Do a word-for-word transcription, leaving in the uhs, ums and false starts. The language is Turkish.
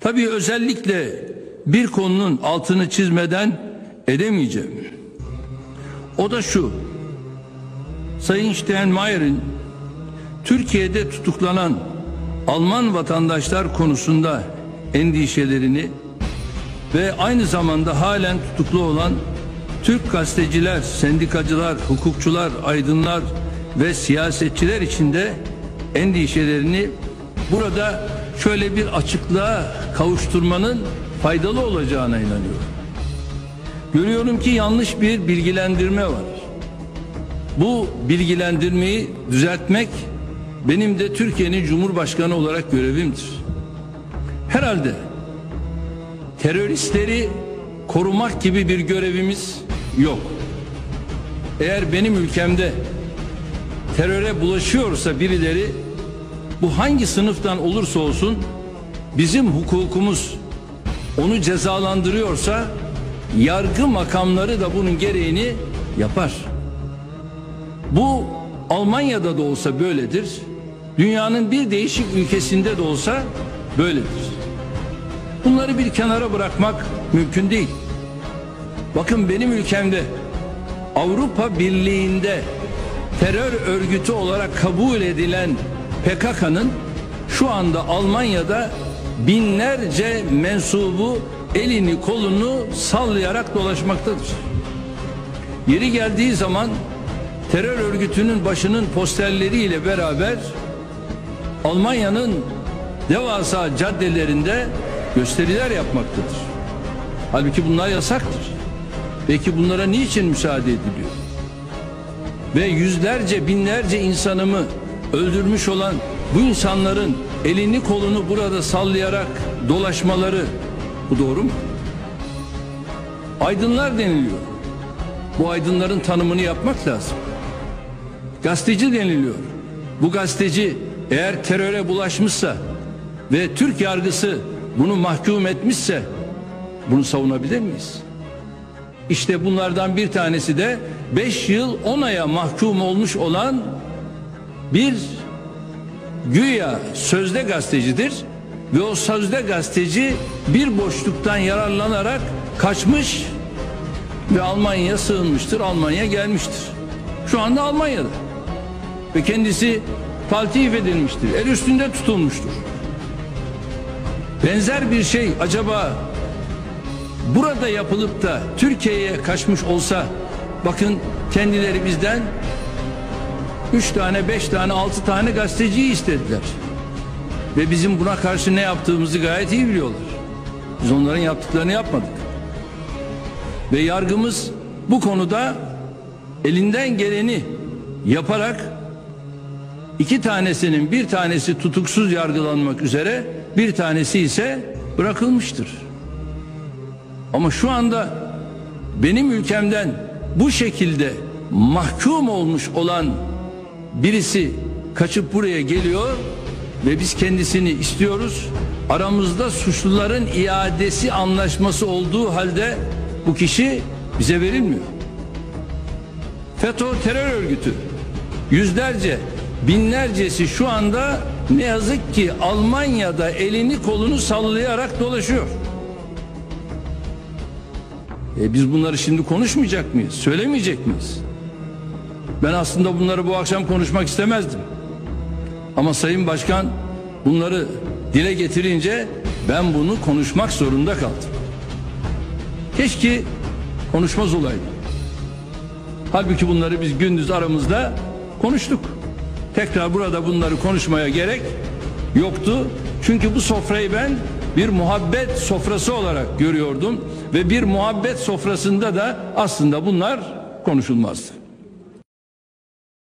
Tabii özellikle bir konunun altını çizmeden edemeyeceğim. O da şu: Sayın Steinmeier'in Türkiye'de tutuklanan Alman vatandaşlar konusunda endişelerini ve aynı zamanda halen tutuklu olan Türk gazeteciler, sendikacılar, hukukçular, aydınlar ve siyasetçiler için de endişelerini burada şöyle bir açıklığa kavuşturmanın faydalı olacağına inanıyorum. Görüyorum ki yanlış bir bilgilendirme var. Bu bilgilendirmeyi düzeltmek benim de Türkiye'nin Cumhurbaşkanı olarak görevimdir. Herhalde teröristleri korumak gibi bir görevimiz yok. Eğer benim ülkemde teröre bulaşıyorsa birileri, bu hangi sınıftan olursa olsun, bizim hukukumuz onu cezalandırıyorsa yargı makamları da bunun gereğini yapar. Bu Almanya'da da olsa böyledir. Dünyanın bir değişik ülkesinde de olsa böyledir. Bunları bir kenara bırakmak mümkün değil. Bakın, benim ülkemde Avrupa Birliği'nde terör örgütü olarak kabul edilen P K K'nın şu anda Almanya'da binlerce mensubu elini kolunu sallayarak dolaşmaktadır. Yeri geldiği zaman terör örgütünün başının posterleriyle beraber Almanya'nın devasa caddelerinde gösteriler yapmaktadır. Halbuki bunlar yasaktır. Peki bunlara niçin müsaade ediliyor? Ve yüzlerce, binlerce insanımı öldürmüş olan bu insanların elini kolunu burada sallayarak dolaşmaları, bu doğru mu? Aydınlar deniliyor. Bu aydınların tanımını yapmak lazım. Gazeteci deniliyor. Bu gazeteci eğer teröre bulaşmışsa ve Türk yargısı bunu mahkum etmişse bunu savunabilir miyiz? İşte bunlardan bir tanesi de beş yıl on aya mahkum olmuş olan bir güya sözde gazetecidir ve o sözde gazeteci bir boşluktan yararlanarak kaçmış ve Almanya'ya sığınmıştır, Almanya'ya gelmiştir. Şu anda Almanya'da ve kendisi taltif edilmiştir, el üstünde tutulmuştur. Benzer bir şey acaba burada yapılıp da Türkiye'ye kaçmış olsa, bakın kendileri bizden üç tane, beş tane, altı tane gazeteciyi istediler. Ve bizim buna karşı ne yaptığımızı gayet iyi biliyorlar. Biz onların yaptıklarını yapmadık. Ve yargımız bu konuda elinden geleni yaparak iki tanesinin bir tanesi tutuksuz yargılanmak üzere, bir tanesi ise bırakılmıştır. Ama şu anda benim ülkemden bu şekilde mahkum olmuş olan birisi kaçıp buraya geliyor ve biz kendisini istiyoruz. Aramızda suçluların iadesi anlaşması olduğu halde bu kişi bize verilmiyor. FETÖ terör örgütü yüzlerce, binlercesi şu anda ne yazık ki Almanya'da elini kolunu sallayarak dolaşıyor. E biz bunları şimdi konuşmayacak mıyız? Söylemeyecek miyiz? Ben aslında bunları bu akşam konuşmak istemezdim. Ama Sayın Başkan bunları dile getirince ben bunu konuşmak zorunda kaldım. Keşke konuşmaz olaydım. Halbuki bunları biz gündüz aramızda konuştuk. Tekrar burada bunları konuşmaya gerek yoktu. Çünkü bu sofrayı ben bir muhabbet sofrası olarak görüyordum ve bir muhabbet sofrasında da aslında bunlar konuşulmazdı.